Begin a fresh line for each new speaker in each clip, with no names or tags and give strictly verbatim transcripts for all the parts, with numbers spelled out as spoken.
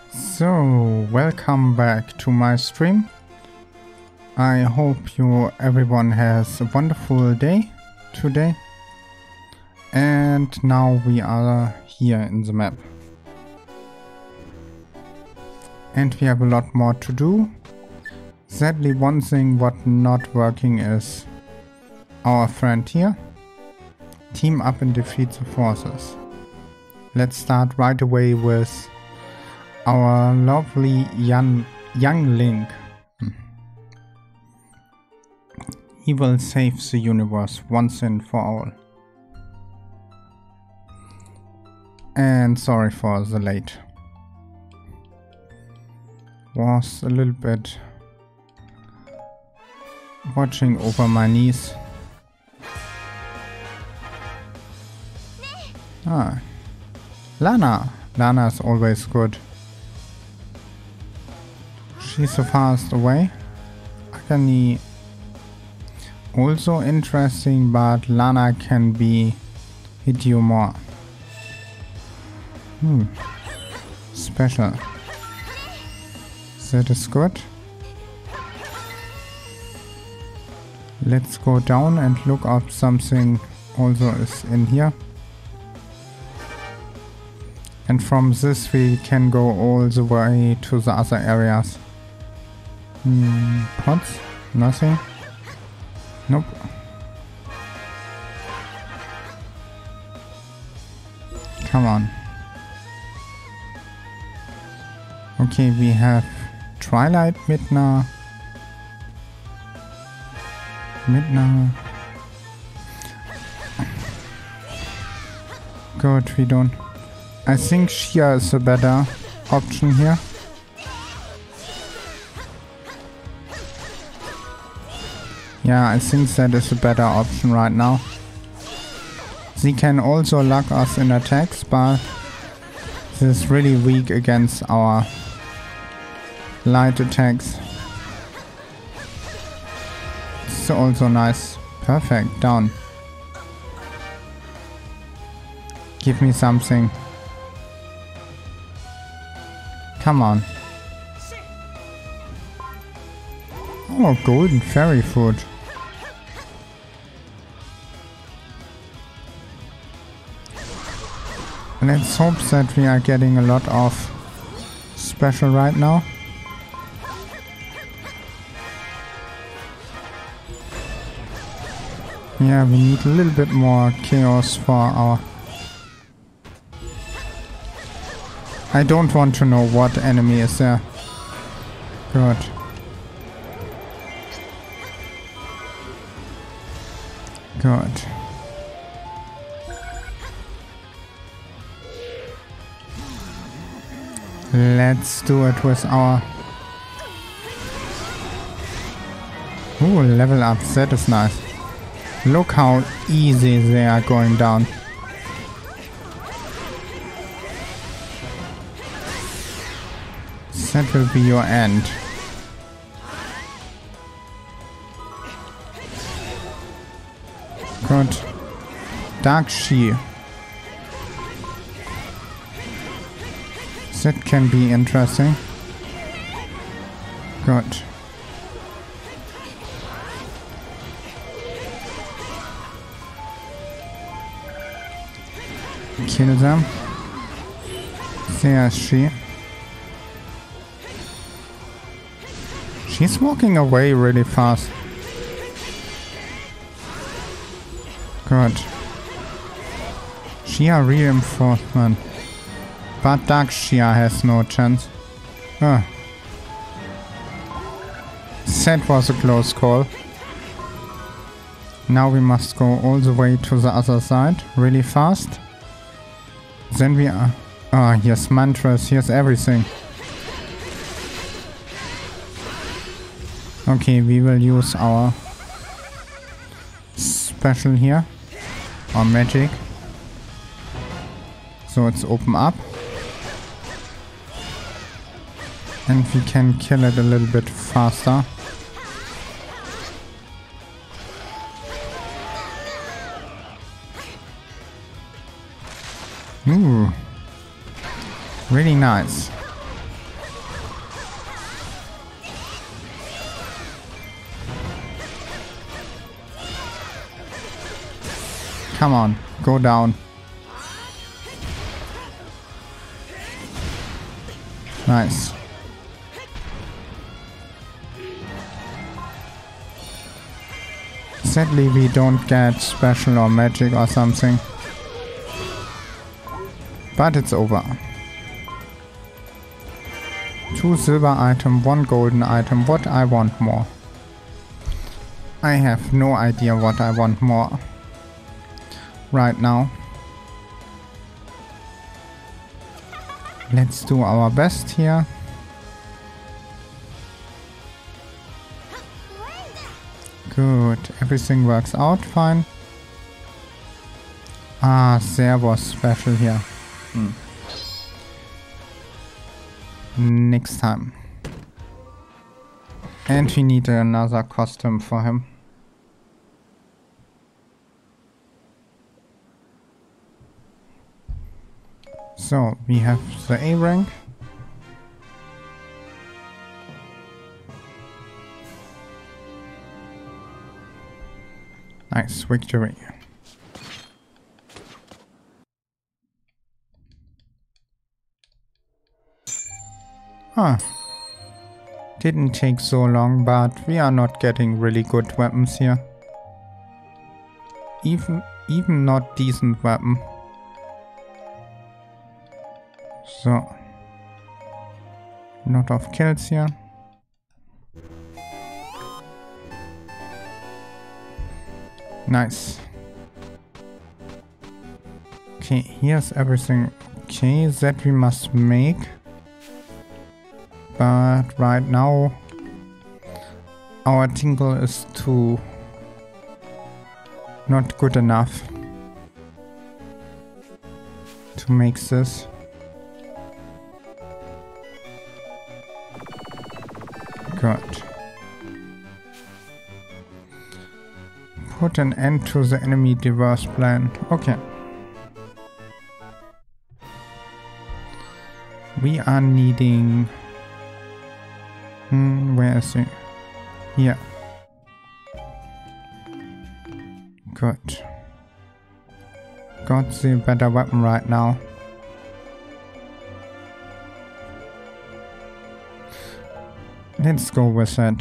So, welcome back to my stream. I hope you everyone has a wonderful day today. And now we are here in the map. And we have a lot more to do. Sadly, one thing what not working is our friend here. Team up and defeat the forces. Let's start right away with our lovely young, young Link. He will save the universe once and for all. And sorry for the late. Was a little bit watching over my knees. Ah, Lana. Lana is always good. She's so fast away. Agni also interesting, but Lana can be hit you more. Hmm. Special. That is good. Let's go down and look up something also is in here. And from this we can go all the way to the other areas. Hmm, pots? Nothing? Nope. Come on. Okay, we have Twilight, Midna. Midna. Good, we don't. I think Shia is a better option here. Yeah, I think that is a better option right now. She can also lock us in attacks, but this is really weak against our light attacks. It's also nice. Perfect, down. Give me something. Come on. Oh, golden fairy food. Let's hope that we are getting a lot of special right now. Yeah, we need a little bit more chaos for our... I don't want to know what enemy is there. Good. Good. Let's do it with our... Ooh, level up. That is nice. Look how easy they are going down. That will be your end. Good. Dark Shi. That can be interesting. Good. Kill them. There's she. She's walking away really fast. Good. Shia reinforcement. But Dark Shia has no chance. Ah. That was a close call. Now we must go all the way to the other side really fast. Then we are... Ah, here's mantras, here's everything. Okay, we will use our special here. Our magic. So it's open up. And we can kill it a little bit faster. Ooh. Really nice. Come on, go down. Nice. Sadly, we don't get special or magic or something. But it's over. Two silver items, one golden item. What I want more? I have no idea what I want more right now. Let's do our best here. Good, everything works out fine. Ah, there was special here. Hmm. Next time. And we need another costume for him. So, we have the A rank. Nice, victory. Huh. Didn't take so long, but we are not getting really good weapons here. Even, even not decent weapon. So, lot of kills here. Nice. Okay, here's everything okay that we must make. But right now our tingle is too not good enough to make this. Good. Put an end to the enemy diverse plan. Okay. We are needing... Hmm, where is he? Here. Good. Got the better weapon right now. Let's go with it.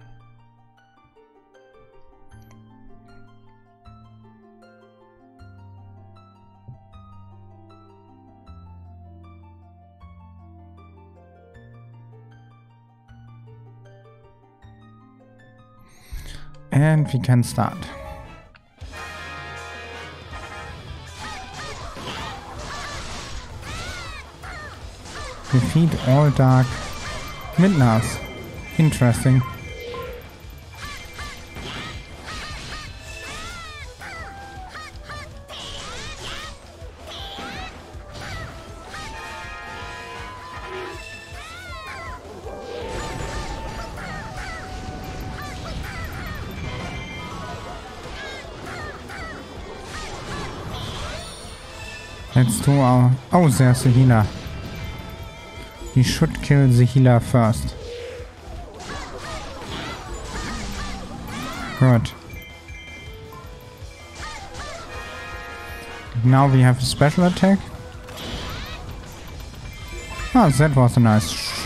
And we can start. Defeat all dark midnights. Interesting. Let's do our... Oh, there's the healer. We should kill the healer first. Good. Now we have a special attack. Oh, that was a nice... Sh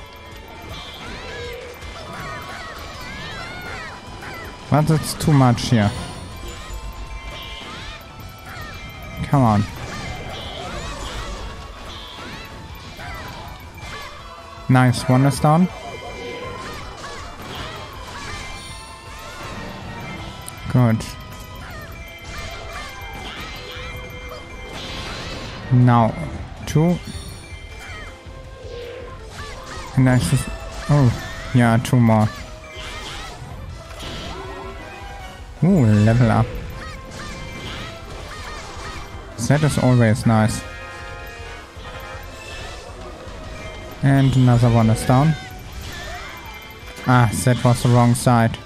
but that's too much here. Come on. Nice, one is down. Good. Now, two. And I just... Oh, yeah, two more. Ooh, level up. That is always nice. And another one is down. Ah, that was the wrong side.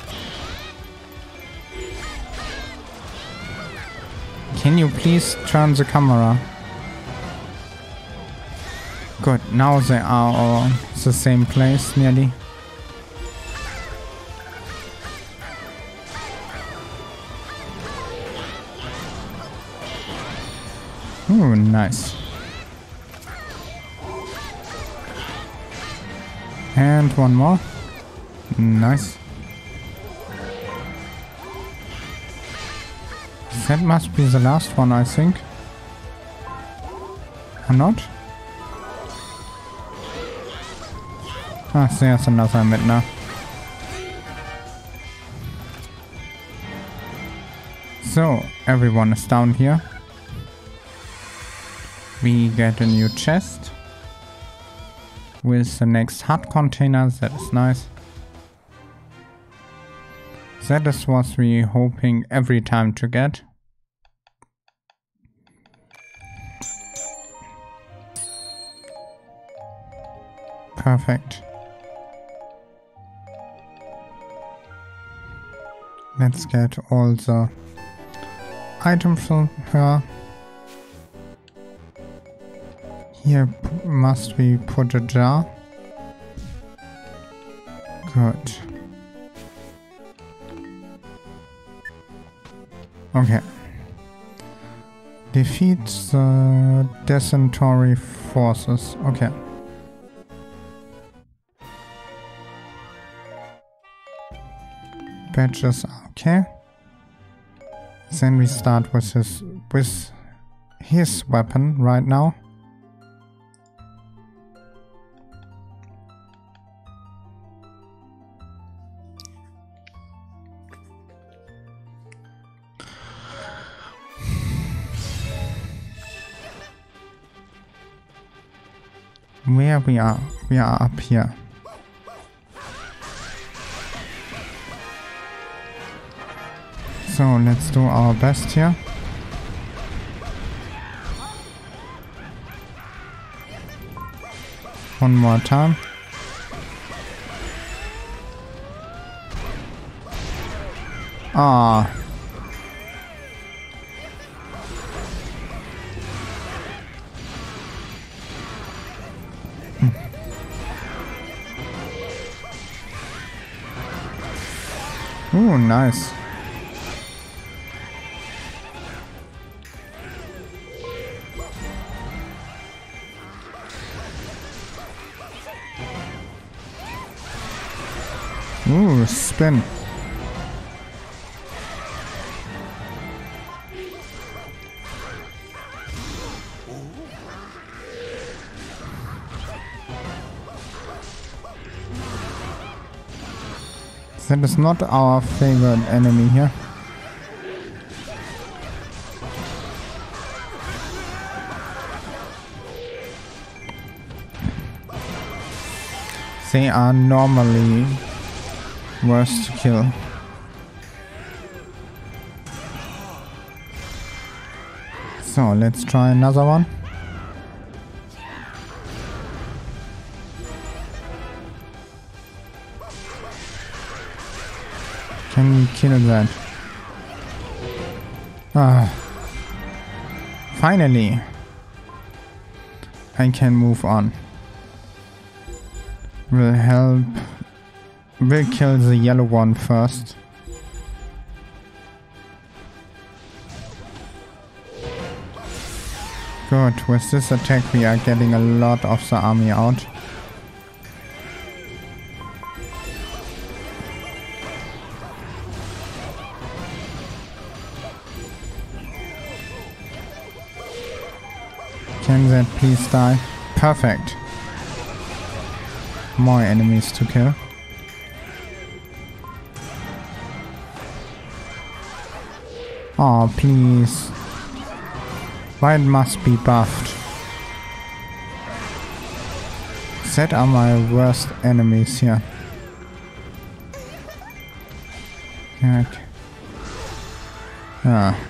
Can you please turn the camera? Good, now they are all the same place nearly. Ooh, nice. And one more. Nice. That must be the last one, I think. Or not? Ah, there's another Midna. So, everyone is down here. We get a new chest with the next hut container. That is nice. That is what we're hoping every time to get. Perfect. Let's get all the items from her. Here must we put a jar? Good. Okay. Defeat the dysentery forces. Okay. Badges, okay. Then we start with his with his weapon right now. Where we are, we are up here. So let's do our best here. One more time. Ah. Ooh, nice. Ooh, spin. That is not our favorite enemy here. They are normally worse to kill. So let's try another one. Can we kill that? Ah. Finally. I can move on. Will help. We'll kill the yellow one first. Good, with this attack we are getting a lot of the army out. Can that please die? Perfect. More enemies to kill. Oh, please. Why it must be buffed? That are my worst enemies here. Okay. Ah.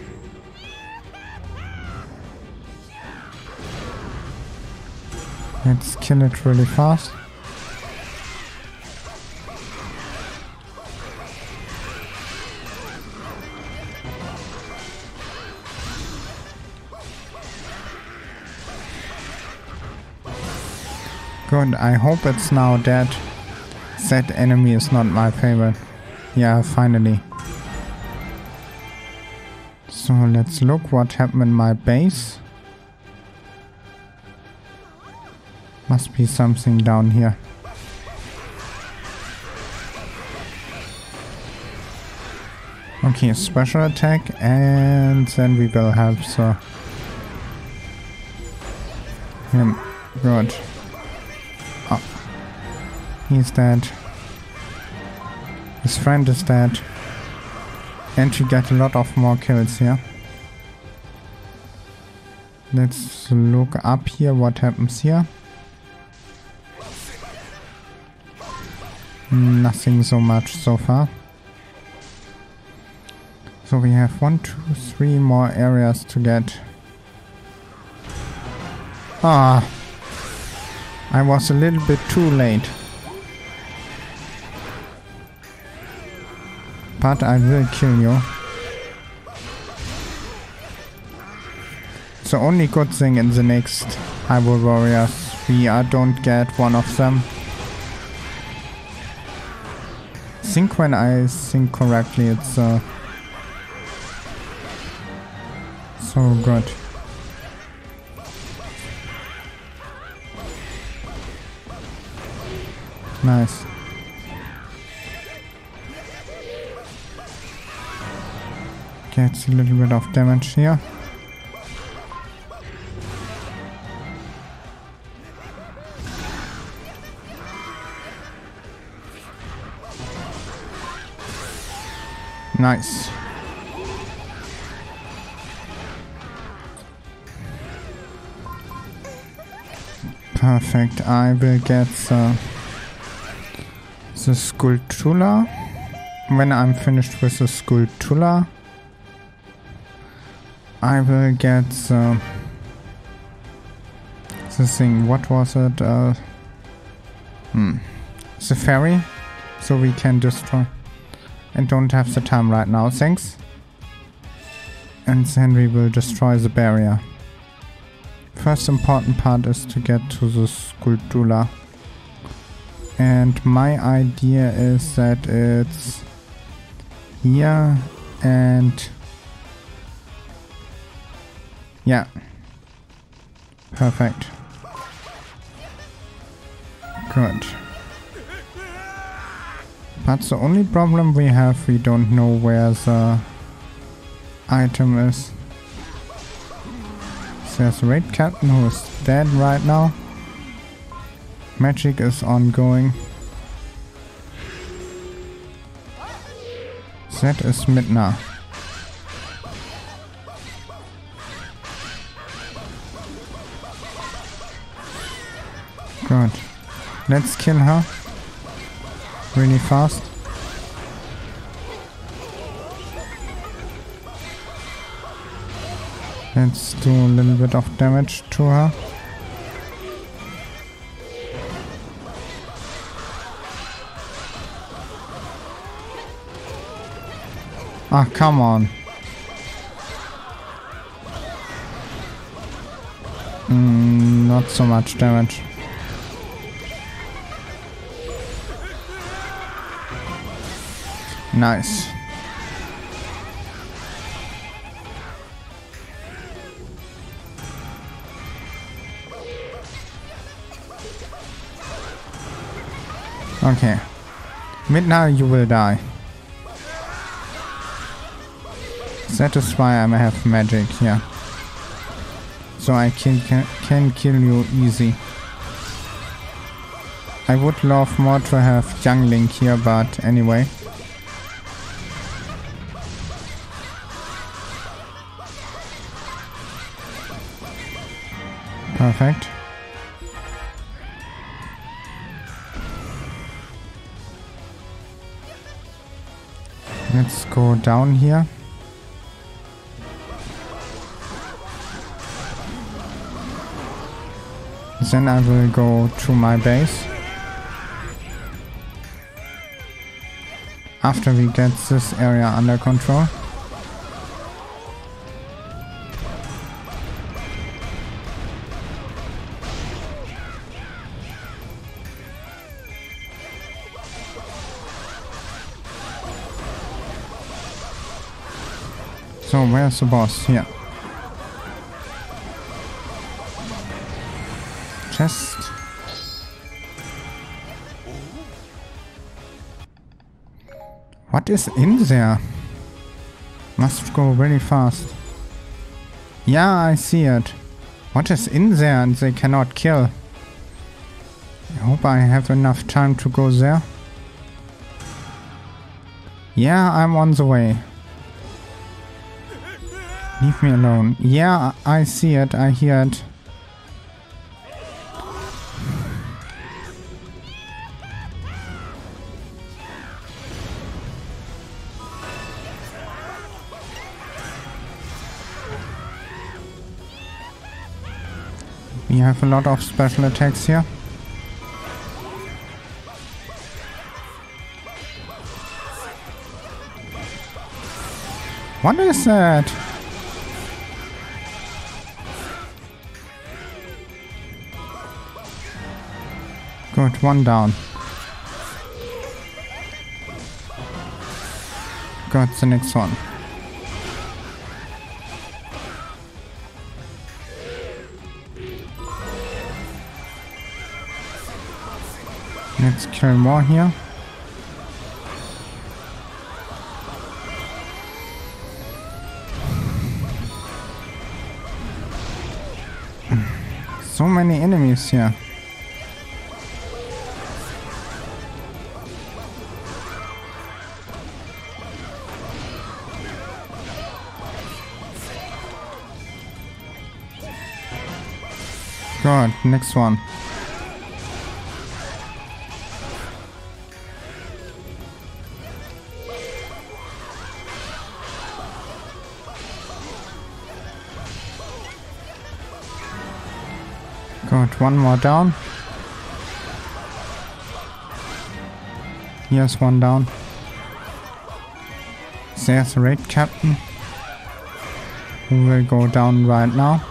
Let's kill it really fast. Good, I hope it's now dead. That enemy is not my favorite. Yeah, finally. So let's look what happened in my base. Must be something down here. Okay, special attack, and then we will have the him. Good. Oh. He's dead. His friend is dead. And we get a lot of more kills here. Let's look up here what happens here. Nothing so much so far. So we have one, two, three more areas to get. Ah, I was a little bit too late. But I will kill you. The only good thing in the next Hyrule Warriors, we uh, don't get one of them. I think when I think correctly, it's uh, so good. Nice. Gets a little bit of damage here. Nice. Perfect. I will get the, the Skulltula. When I'm finished with the Skulltula, I will get the, the thing. What was it? Uh, hmm. The fairy. So we can destroy. I don't have the time right now, thanks. And then we will destroy the barrier. First important part is to get to the Skulltula. And my idea is that it's here and yeah. Perfect. Good. But the only problem we have, we don't know where the item is. There's a raid captain who is dead right now. Magic is ongoing. That is Midna. Good. Let's kill her. Really fast. Let's do a little bit of damage to her. Ah, come on. Mm, not so much damage. Nice. Okay. Midna, you will die. That is why I have magic here. So I can, can, can kill you easy. I would love more to have young Link here, but anyway. Perfect. Let's go down here. Then I will go to my base. After we get this area under control. So where's the boss? Here. Chest. What is in there? Must go really fast. Yeah, I see it. What is in there and they cannot kill? I hope I have enough time to go there. Yeah, I'm on the way. Leave me alone. Yeah, I see it. I hear it. We have a lot of special attacks here. What is that? Good, one down. Got the next one. Let's kill more here. So many enemies here. God, next one. Good, one more down. Here's one down. There's a raid captain who will go down right now.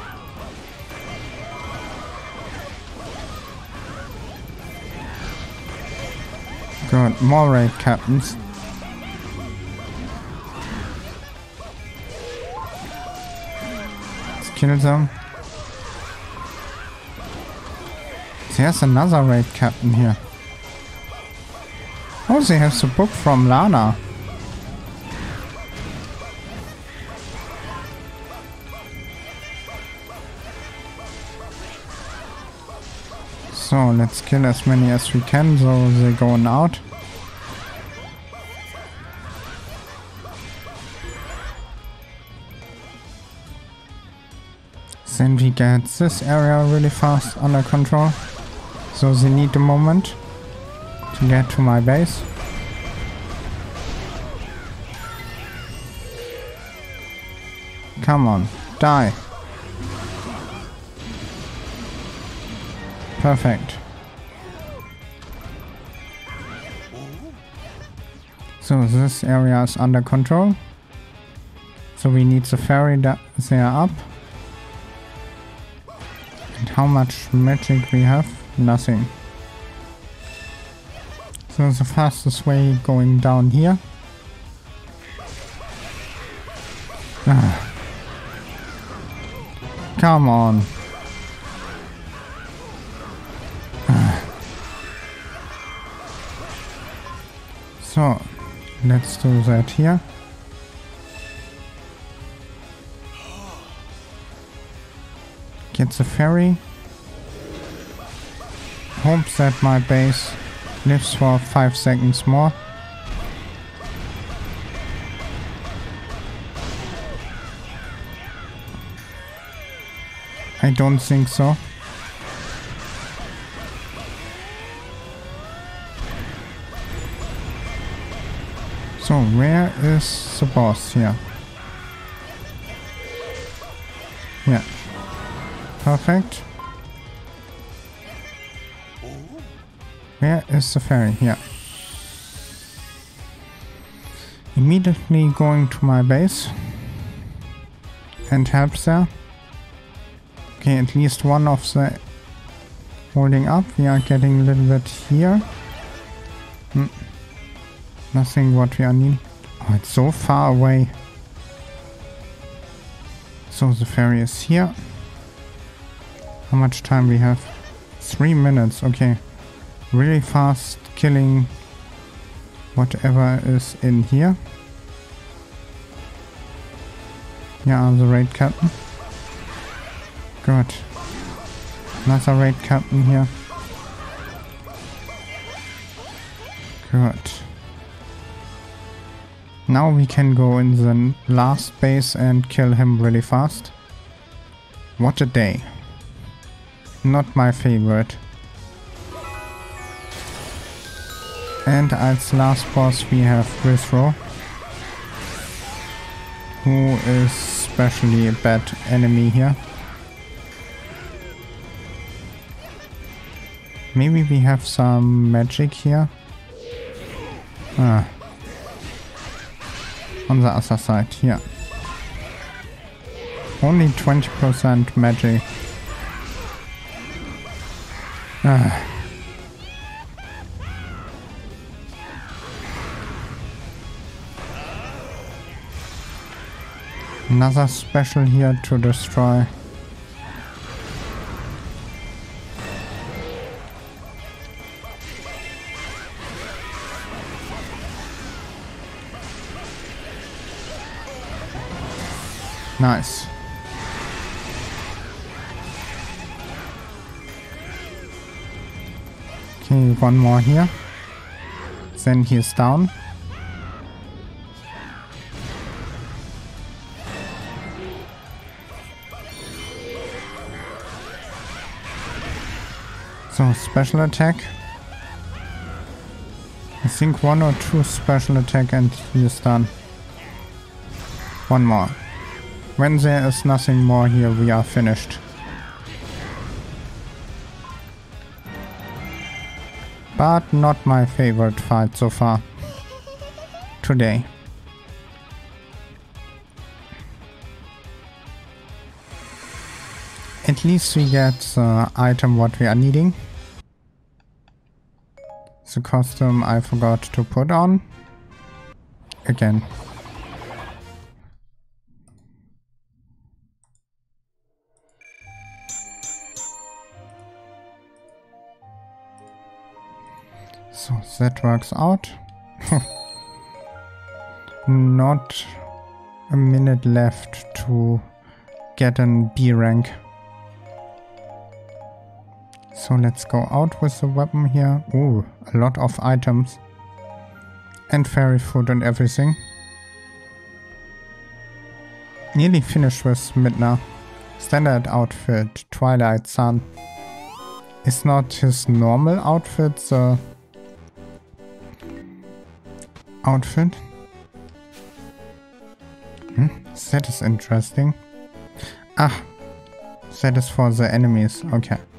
Good, more raid captains. Let's kill them. There's another raid captain here. Oh, they have the book from Lana. So let's kill as many as we can so they're going out. Then we get this area really fast under control. So they need a moment to get to my base. Come on, die. Perfect. So this area is under control. So we need the ferry that there up. And how much magic we have? Nothing. So the fastest way going down here. Ah. Come on. Ah. So let's do that here. Get the ferry. Hope that my base lives for five seconds more. I don't think so. So where is the boss here? Yeah. Perfect. Where is the ferry? Here. Immediately going to my base and help there. Okay, at least one of the holding up. We are getting a little bit here. Hmm. Nothing what we are needing. Oh, it's so far away. So the ferry is here. How much time we have? Three minutes. Okay. Really fast killing whatever is in here. Yeah, the raid captain. Good. Another raid captain here. Good. Now we can go in the last base and kill him really fast. What a day. Not my favorite. And as last boss we have Withrow, who is especially a bad enemy here. Maybe we have some magic here. Ah. On the other side, here. Only twenty percent magic. Ah. Another special here to destroy. Nice. Okay, one more here. Then he's down. So, special attack. I think one or two special attack and he is done. One more. When there is nothing more here, we are finished. But not my favorite fight so far. Today. At least we get the item what we are needing. The costume I forgot to put on. Again. So that works out. Not a minute left to get an B rank. So let's go out with the weapon here. Ooh, a lot of items. And fairy food and everything. Nearly finished with Midna. Standard outfit, Twilight Sun. Is not his normal outfit the outfit? Hmm, that is interesting. Ah, that is for the enemies, okay.